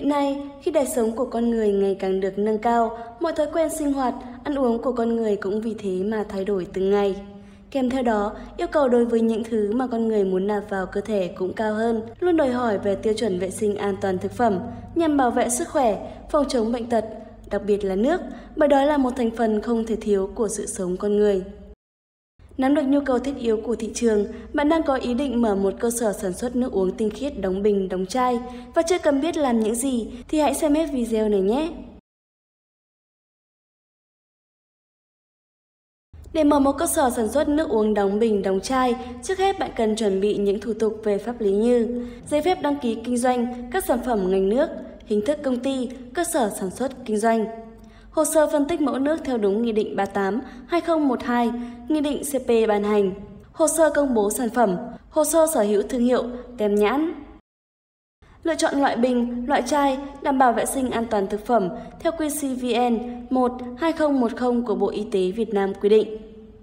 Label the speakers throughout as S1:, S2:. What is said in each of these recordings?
S1: Hiện nay, khi đời sống của con người ngày càng được nâng cao, mọi thói quen sinh hoạt, ăn uống của con người cũng vì thế mà thay đổi từng ngày. Kèm theo đó, yêu cầu đối với những thứ mà con người muốn nạp vào cơ thể cũng cao hơn, luôn đòi hỏi về tiêu chuẩn vệ sinh an toàn thực phẩm nhằm bảo vệ sức khỏe, phòng chống bệnh tật, đặc biệt là nước, bởi đó là một thành phần không thể thiếu của sự sống con người. Nắm được nhu cầu thiết yếu của thị trường, bạn đang có ý định mở một cơ sở sản xuất nước uống tinh khiết đóng bình, đóng chai và chưa cần biết làm những gì thì hãy xem hết video này nhé! Để mở một cơ sở sản xuất nước uống đóng bình, đóng chai, trước hết bạn cần chuẩn bị những thủ tục về pháp lý như giấy phép đăng ký kinh doanh các sản phẩm ngành nước, hình thức công ty, cơ sở sản xuất kinh doanh, hồ sơ phân tích mẫu nước theo đúng Nghị định 38/2012, Nghị định CP ban hành, hồ sơ công bố sản phẩm, hồ sơ sở hữu thương hiệu, tem nhãn. Lựa chọn loại bình, loại chai đảm bảo vệ sinh an toàn thực phẩm theo QC-VN 1/2010 của Bộ Y tế Việt Nam quy định.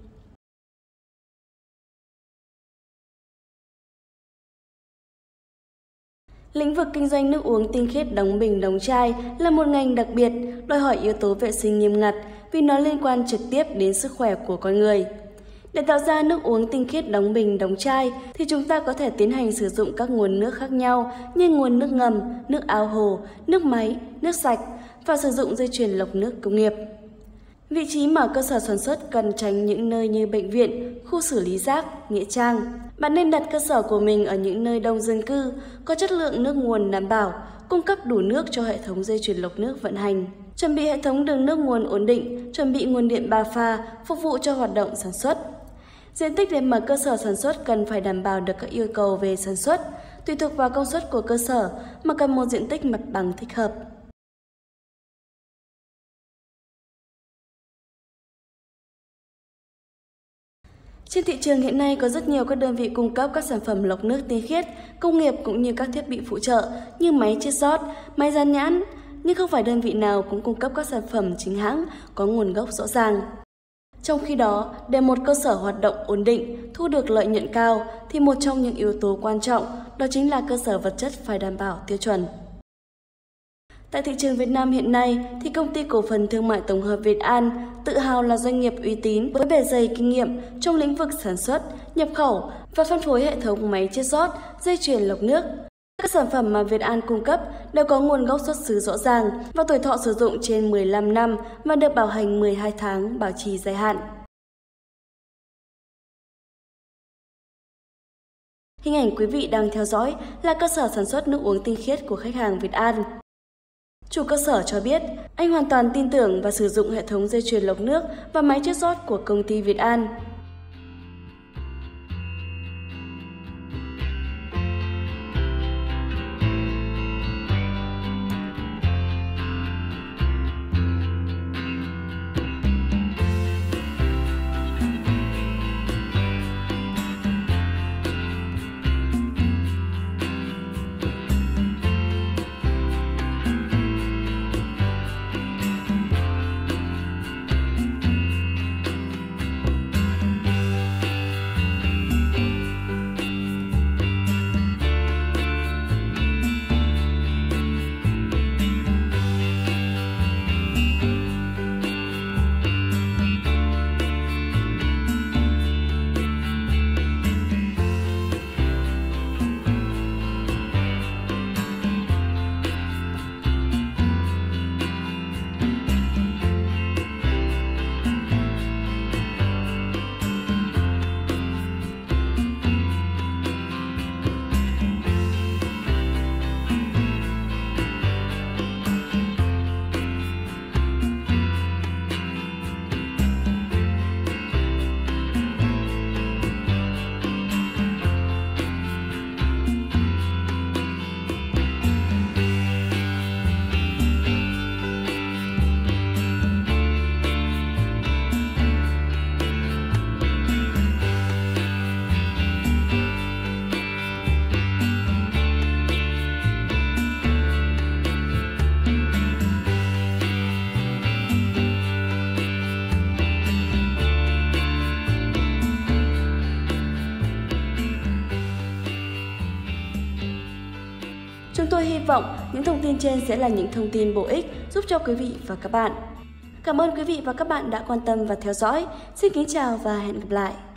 S1: Lĩnh vực kinh doanh nước uống tinh khiết đóng bình, đóng chai là một ngành đặc biệt, đòi hỏi yếu tố vệ sinh nghiêm ngặt vì nó liên quan trực tiếp đến sức khỏe của con người. Để tạo ra nước uống tinh khiết đóng bình, đóng chai thì chúng ta có thể tiến hành sử dụng các nguồn nước khác nhau như nguồn nước ngầm, nước ao hồ, nước máy, nước sạch và sử dụng dây chuyền lọc nước công nghiệp. Vị trí mở cơ sở sản xuất cần tránh những nơi như bệnh viện, khu xử lý rác, nghĩa trang. Bạn nên đặt cơ sở của mình ở những nơi đông dân cư, có chất lượng nước nguồn đảm bảo, cung cấp đủ nước cho hệ thống dây chuyền lọc nước vận hành. Chuẩn bị hệ thống đường nước nguồn ổn định, chuẩn bị nguồn điện 3 pha, phục vụ cho hoạt động sản xuất. Diện tích để mở cơ sở sản xuất cần phải đảm bảo được các yêu cầu về sản xuất, tùy thuộc vào công suất của cơ sở mà cần một diện tích mặt bằng thích hợp. Trên thị trường hiện nay có rất nhiều các đơn vị cung cấp các sản phẩm lọc nước tinh khiết, công nghiệp cũng như các thiết bị phụ trợ như máy chiết rót, máy dán nhãn, nhưng không phải đơn vị nào cũng cung cấp các sản phẩm chính hãng có nguồn gốc rõ ràng. Trong khi đó, để một cơ sở hoạt động ổn định, thu được lợi nhuận cao thì một trong những yếu tố quan trọng đó chính là cơ sở vật chất phải đảm bảo tiêu chuẩn. Tại thị trường Việt Nam hiện nay thì Công ty Cổ phần Thương mại Tổng hợp Việt An tự hào là doanh nghiệp uy tín với bề dày kinh nghiệm trong lĩnh vực sản xuất, nhập khẩu và phân phối hệ thống máy chiết rót, dây chuyền lọc nước. Các sản phẩm mà Việt An cung cấp đều có nguồn gốc xuất xứ rõ ràng và tuổi thọ sử dụng trên 15 năm và được bảo hành 12 tháng bảo trì dài hạn. Hình ảnh quý vị đang theo dõi là cơ sở sản xuất nước uống tinh khiết của khách hàng Việt An. Chủ cơ sở cho biết, anh hoàn toàn tin tưởng và sử dụng hệ thống dây chuyền lọc nước và máy chiết rót của công ty Việt An. Chúng tôi hy vọng những thông tin trên sẽ là những thông tin bổ ích giúp cho quý vị và các bạn. Cảm ơn quý vị và các bạn đã quan tâm và theo dõi. Xin kính chào và hẹn gặp lại.